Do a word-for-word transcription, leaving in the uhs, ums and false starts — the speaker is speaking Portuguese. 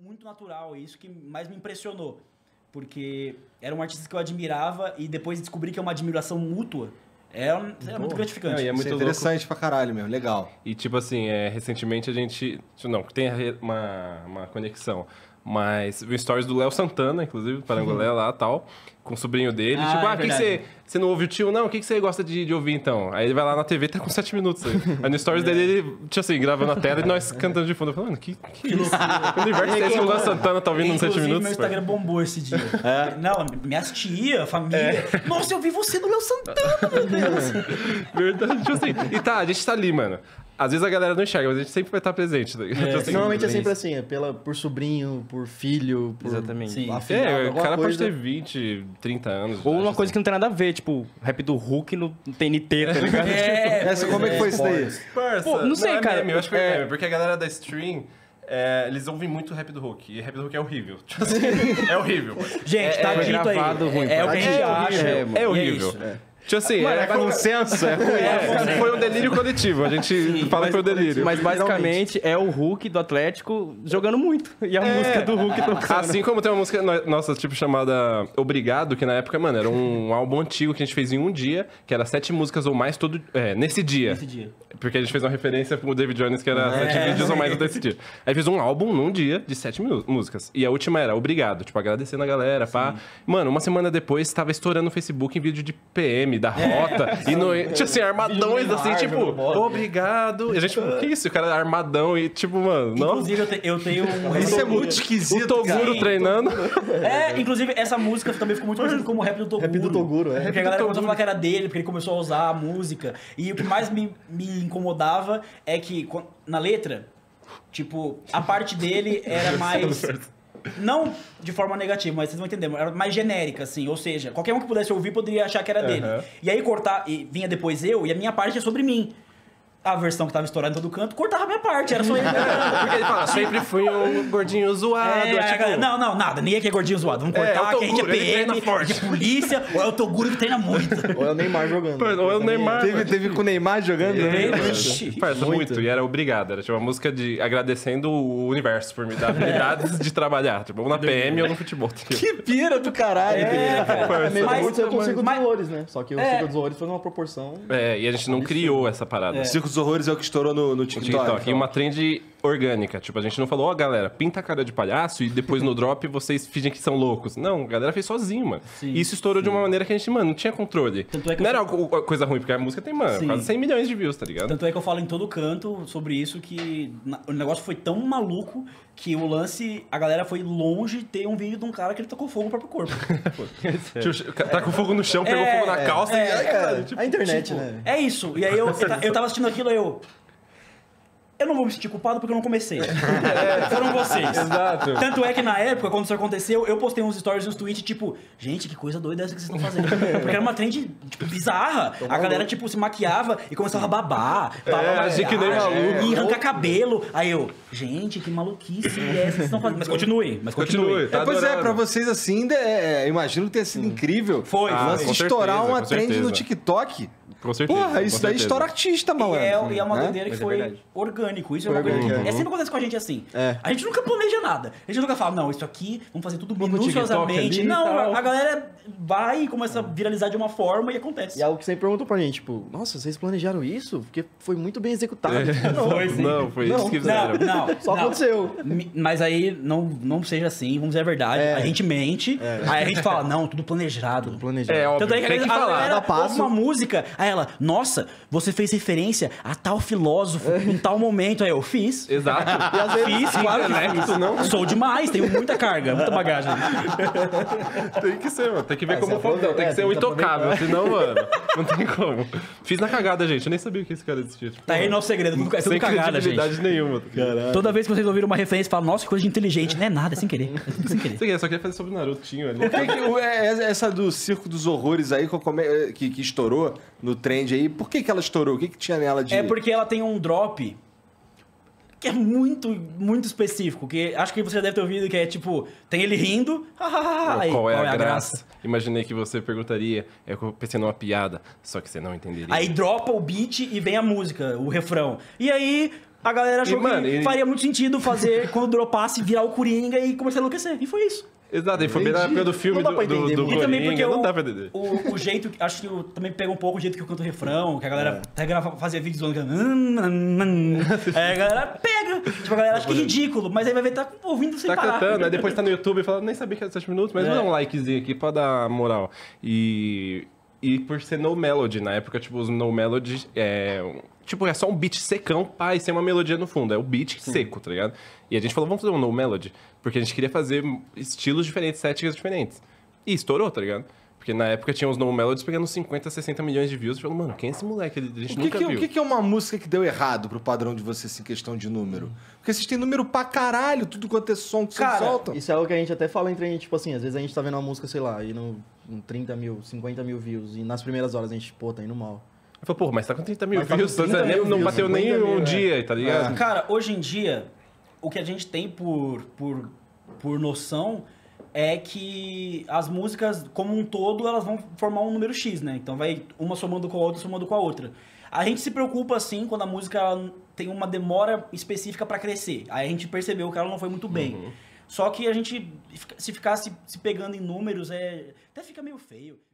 muito natural, isso que mais me impressionou. Porque era um artista que eu admirava e depois descobri que é uma admiração mútua. É, é muito gratificante. Não, e é muito Isso é interessante louco. pra caralho, meu. Legal. E, tipo assim, é, recentemente a gente... Não, tem uma, uma conexão. Mas o stories do Léo Santana, inclusive, Parangolé lá e tal, com o sobrinho dele. Ah, tipo, é ah, o que, que você... Você não ouve o tio? Não, o que, que você gosta de, de ouvir, então? Aí ele vai lá na T V e tá com sete minutos aí. Aí no stories dele, ele, tipo assim, gravando a tela e nós cantando de fundo. Eu falo, mano, que, que, que loucura. Que universo é esse que o Léo Santana tá ouvindo nos sete minutos? Meu Instagram bombou esse dia. É. Não, minhas tia, família. É. Nossa, eu vi você no Léo Santana, meu Deus. Verdade, tipo assim. E tá, a gente tá ali, mano. Às vezes a galera não enxerga, mas a gente sempre vai estar presente. Tá? É, tipo assim, normalmente é sempre assim, é pela, por sobrinho, por filho, por Exatamente. Sim. afilhado, É, o alguma cara coisa. pode ter vinte, trinta anos. Ou uma assim. coisa que não tem nada a ver, tipo, rap do Hulk no T N T, tá ligado? É, Essa, como é que foi isso daí? Parça, Pô, não sei, é cara, meme, eu acho que é é- meme, porque a galera da stream, é, eles ouvem muito rap do Hulk. E rap do Hulk é horrível. Tipo assim, é horrível. Gente, tá foi dito aí. gravado ruim, É, é o pô. que a gente É acha. horrível, e é é horrível. isso. Tipo assim, Mano, é, é consenso, é ruim. É, foi um delírio coletivo. A gente fala que foi um delírio. Mas basicamente é o Hulk do Atlético jogando muito. E a música do Hulk tocando. Assim como tem uma música no- nossa, tipo, chamada Obrigado, que na época, mano, era um álbum antigo que a gente fez em um dia, que era sete músicas ou mais todo... É, nesse dia. Nesse dia. Porque a gente fez uma referência pro David Jones, que era sete É. vídeos ou mais desse dia. Aí fez um álbum num dia de sete minu- músicas. E a última era Obrigado, tipo, agradecendo a galera, pá. Mano, uma semana depois, tava estourando no Facebook em vídeo de P M, da Rota. E no, tinha assim, armadões, assim, tipo, obrigado. E a gente, tipo, que isso? O cara é armadão e, tipo, mano, não. Inclusive, eu, te- eu tenho um... Isso é muito O esquisito, Toguro Sim, treinando. É, inclusive, essa música também ficou muito conhecida como rap do Toguro. Rap do Toguro, é. Porque a galera começou a falar que era dele, porque ele começou a usar a música. E o que mais me, me incomodava é que, quan- na letra, tipo, a parte dele era mais... Não de forma negativa, mas vocês vão entender. Era mais genérica, assim. Ou seja, qualquer um que pudesse ouvir poderia achar que era dele. Aham. E aí cortar... E vinha depois eu, e a minha parte é sobre mim. A versão que tava estourando em todo canto, cortava a minha parte. Era só ele. Porque ele fala, sempre fui um gordinho zoado. É, é, tipo, cara, não, não, nada. Ninguém aqui é gordinho zoado. Vamos É, cortar, é o que a gente é Toguro, ele P M, treina forte. de polícia, ou é o Toguro que treina muito. Ou é o Neymar jogando. Pô, ou é o Neymar. Teve, teve com o Neymar jogando? né? Ixi. Parça, muito. E era obrigado. Era tipo uma música de agradecendo o universo por me dar habilidades de trabalhar. Tipo, ou na P M ou no futebol. tá ligado? Que pira do caralho. É, cara. É mesmo Mas- muito com o Circo dos mas- Horrores, né? Só que o É. Circo dos Horrores foi numa proporção... É, e a gente não criou essa parada. O Circo dos Horrores é o que estourou no, no No TikTok. TikTok. E uma trend orgânica. Tipo, a gente não falou, ó, galera, pinta a cara de palhaço e depois no drop vocês fingem que são loucos. Não, a galera fez sozinho, mano. Sim, e isso estourou de uma maneira que a gente, mano, não tinha controle. Tanto é que não eu era algo- coisa ruim, porque a música tem, mano, Sim. quase cem milhões de views, tá ligado? Tanto é que eu falo em todo canto sobre isso que na- o negócio foi tão maluco que o lance, a galera foi longe ter um vídeo de um cara que ele tocou fogo no próprio corpo. Tipo, tá com fogo no chão, pegou É, fogo na calça e... Ai, caralho, tipo, A internet, Tipo, né? É isso. E aí eu, eu ta- eu tava assistindo aquilo e eu... Eu não vou me sentir culpado porque eu não comecei. Foram vocês. Exato. Tanto é que na época, quando isso aconteceu, eu postei uns stories nos tweets, tipo, gente, que coisa doida essa que vocês estão fazendo. Porque era uma trend, tipo, bizarra. A galera, tipo, se maquiava e começava a babar. babar agir que nem maluco. E arrancar cabelo. Aí eu, gente, que maluquice é essa que vocês estão fazendo. Mas continue, mas continue. Continue, tá É, pois é, adorando. pra vocês assim, é, imagino que tenha sido incrível. Foi, O Ah, lance com de estourar certeza, uma com trend no certeza. TikTok. Com certeza. Porra, com isso daí certeza. estoura artista, E malandro. é, e é uma né? doideira que Mas é foi verdade. orgânico. Isso é uma Foi coisa. orgânico. É sempre acontece com a gente assim. É. A gente nunca planeja nada. A gente nunca fala, não, isso aqui, vamos fazer tudo Vamos no minuciosamente. TikTok ali e Não, tal. a galera vai e começa a viralizar de uma forma e acontece. E é algo que sempre perguntam pra gente, tipo, nossa, vocês planejaram isso? Porque foi muito bem executado. Não, Foi, sim. Não, foi Não, isso que Não, fizeram. não. só não. aconteceu. Mi- Mas aí não, não seja assim, vamos dizer a verdade. É. A gente mente, aí a gente fala, não, tudo planejado. Planejado. É, óbvio, Tanto é que tem que a falar. galera Cada passo. ouve uma música, aí ela, nossa, você fez referência a tal filósofo em tal momento. Aí eu fiz. Exato. E às vezes, Fiz, claro que intelecto, fiz. não? Sou demais, tenho muita carga, muita bagagem. Tem que ser, mano. Tem que ver É, como você fodão. Tem aproveita- que é, ser tem um que intocável. Senão, mano, não tem como. Fiz na cagada, gente. Eu nem sabia que esse cara existia. Tipo, Tá aí nosso segredo, tudo, é tudo sem cagada, gente. credibilidade nenhuma. Caralho. Toda vez que vocês ouviram uma referência, falam, nossa, que coisa de inteligente. Não é nada, é sem querer. É tudo sem querer. Sei que, só queria fazer sobre Narutinho ali. Por que que o- é, é- essa do Circo dos Horrores aí, que, como é- que, que estourou no trend aí, por que, que ela estourou? O que, que tinha nela de... É porque ela tem um drop que é muito, muito específico. Que acho que você já deve ter ouvido, que é tipo, tem ele rindo. Aí, Qual é a graça? Imaginei que você perguntaria. É que eu pensei numa piada, só que você não entenderia. Aí dropa o beat e vem a música, o refrão. E aí, A galera achou E, mano, que e- faria muito sentido fazer, quando dropasse, virar o Coringa e começar a enlouquecer. E foi isso. Exato, e foi bem na época do filme Não dá do, pra do, entender do muito. E também porque Coringa, o, não dá pra entender. o, o jeito, acho que eu, também pega um pouco o jeito que eu canto o refrão, que a galera até grava, fazia vídeos zoando, que aí a galera pega, tipo, a galera acha que é ridículo, mas aí vai ver tá ouvindo sem Tá parar. cantando, aí depois tá no YouTube e fala, nem sabia que era sete minutos, mas É. vou dar um likezinho aqui pra dar moral. E, e por ser no melody, na época, tipo, os no melody é... Tipo, é só um beat secão, pá, e sem uma melodia no fundo. É o beat seco, tá ligado? E a gente falou, vamos fazer um no melody, porque a gente queria fazer estilos diferentes, estéticas diferentes. E estourou, tá ligado? Porque na época tinha uns no melodies pegando cinquenta, sessenta milhões de views. E falou, mano, quem é esse moleque? A gente O que, nunca que, viu. o que que é uma música que deu errado pro padrão de vocês em questão de número? Porque vocês têm número pra caralho, tudo quanto é som que vocês Cara, soltam. Isso é algo que a gente até fala entre a gente, tipo assim, às vezes a gente tá vendo uma música, sei lá, e no, no trinta mil, cinquenta mil views, e nas primeiras horas a gente, pô, tá indo mal. Eu falei, porra, mas tá com trinta mil Mas tá com views, trinta nem- mil não views, bateu nem cinquenta mil, um é. dia, tá ligado? Cara, hoje em dia, o que a gente tem por, por, por noção é que as músicas, como um todo, elas vão formar um número X, né? Então vai uma somando com a outra, somando com a outra. A gente se preocupa, assim, quando a música ela tem uma demora específica pra crescer. Aí a gente percebeu que ela não foi muito bem. Só que a gente, se ficar se, se pegando em números, é até fica meio feio.